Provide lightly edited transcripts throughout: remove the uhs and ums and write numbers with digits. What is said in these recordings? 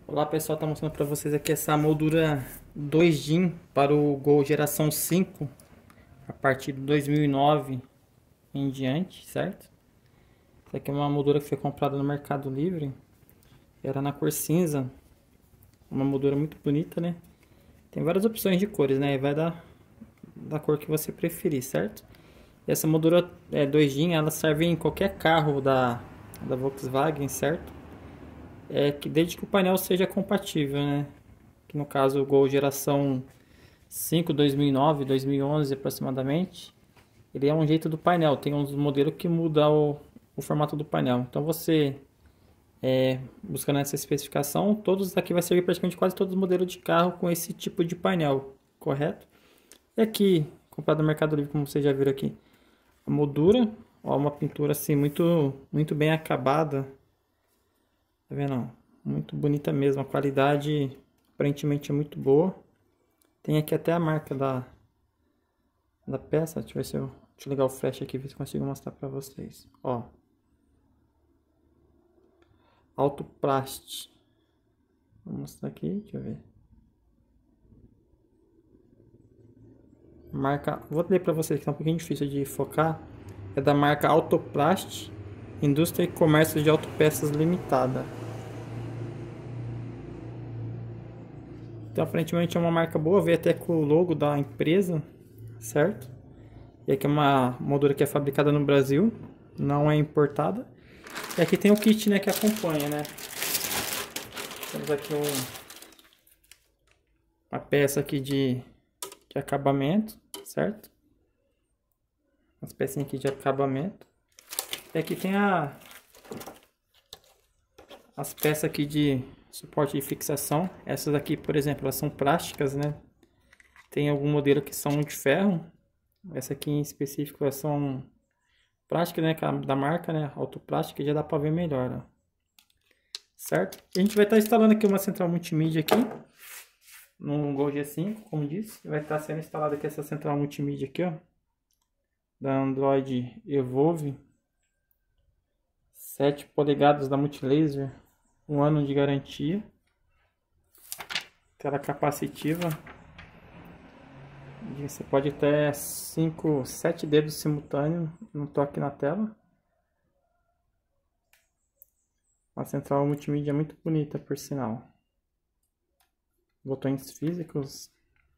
Olá pessoal, tá mostrando para vocês aqui essa moldura 2 DIN para o Gol geração 5 a partir de 2009 em diante, certo? Essa aqui é uma moldura que foi comprada no Mercado Livre, era na cor cinza, uma moldura muito bonita, né? Tem várias opções de cores, né? Vai da cor que você preferir, certo? E essa moldura 2 DIN, ela serve em qualquer carro da Volkswagen, certo? Que desde que o painel seja compatível, né? Que no caso o Gol geração 5, 2009, 2011 aproximadamente, ele é um jeito do painel. Tem uns modelos que mudam o formato do painel. Então você buscando essa especificação, todos aqui vai servir praticamente quase todos os modelos de carro com esse tipo de painel, correto? E aqui, comprado no Mercado Livre, como vocês já viram aqui, a moldura, ó, uma pintura assim muito bem acabada. Tá vendo? Muito bonita mesmo. A qualidade aparentemente é muito boa. Tem aqui até a marca da peça. Deixa eu ver se eu... Deixa eu ligar o flash aqui, ver se eu consigo mostrar pra vocês. Ó. Autoplast. Vou mostrar aqui, deixa eu ver. Marca... Vou ler pra vocês que tá um pouquinho difícil de focar. É da marca Autoplast, Indústria e Comércio de Autopeças Limitada. Então, aparentemente é uma marca boa, veio até com o logo da empresa, certo? E aqui é uma moldura que é fabricada no Brasil, não é importada. E aqui tem o kit, né, que acompanha, né? Temos aqui uma peça aqui de acabamento, certo? As pecinhas aqui de acabamento. E aqui tem as peças aqui de suporte de fixação. Essas aqui, por exemplo, elas são plásticas, né? Tem algum modelo que são de ferro. Essa aqui em específico elas são plásticas, né? Da marca, né? Autoplástica, já dá para ver melhor, ó. Certo? E a gente vai estar instalando aqui uma central multimídia aqui no Gol G5, como disse. Vai estar sendo instalada aqui essa central multimídia aqui, ó, da Android Evolve, 7 polegadas da Multilaser, 1 ano de garantia, tela capacitiva, você pode ter 7 dedos simultâneos no toque na tela. Uma central multimídia muito bonita, por sinal. Botões físicos.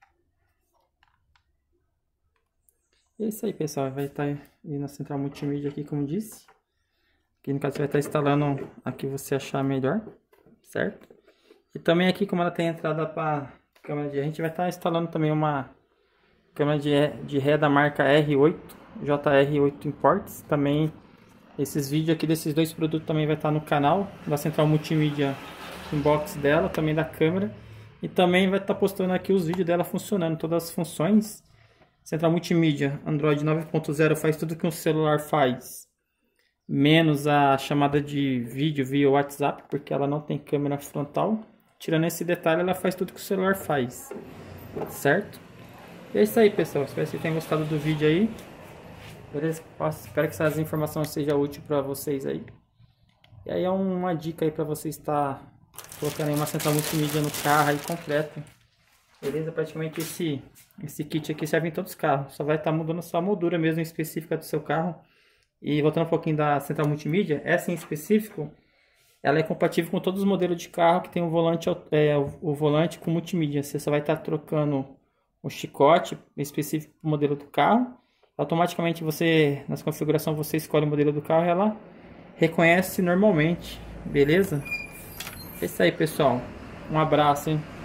E é isso aí, pessoal. Vai estar aí na central multimídia aqui, como disse. Aqui no caso você vai estar instalando a que você achar melhor, certo? E também aqui, como ela tem entrada para câmera de ré, a gente vai estar instalando também uma câmera de ré da marca R8, JR8 Imports. Também esses vídeos aqui desses dois produtos também vai estar no canal da central multimídia, inbox dela, também da câmera. E também vai estar postando aqui os vídeos dela funcionando, todas as funções. Central multimídia, Android 9.0 faz tudo que um celular faz, menos a chamada de vídeo via WhatsApp, porque ela não tem câmera frontal. Tirando esse detalhe, ela faz tudo que o celular faz, certo? E é isso aí, pessoal. Espero que vocês tenham gostado do vídeo aí. Beleza? Espero que essas informações sejam úteis para vocês aí. E aí é uma dica aí para você estar colocando aí uma central multimídia no carro aí completo. Beleza? Praticamente esse kit aqui serve em todos os carros. Só vai estar mudando só a moldura mesmo específica do seu carro. E voltando um pouquinho da central multimídia, essa em específico, ela é compatível com todos os modelos de carro que tem o volante com multimídia. Você só vai estar trocando o chicote específico do modelo do carro. Automaticamente você, nas configurações, você escolhe o modelo do carro e ela reconhece normalmente. Beleza? É isso aí, pessoal. Um abraço, hein?